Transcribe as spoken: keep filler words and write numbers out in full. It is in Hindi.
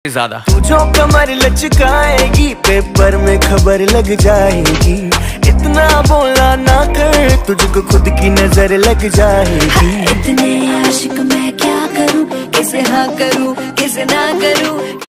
ज्यादा। तू जो कमर लचकाएगी पेपर में खबर लग जाएगी, इतना बोला ना कर तुझको खुद की नजर लग जाएगी। इतने आशिक मैं क्या करूं, किसे हाँ करूं किसे ना करूं,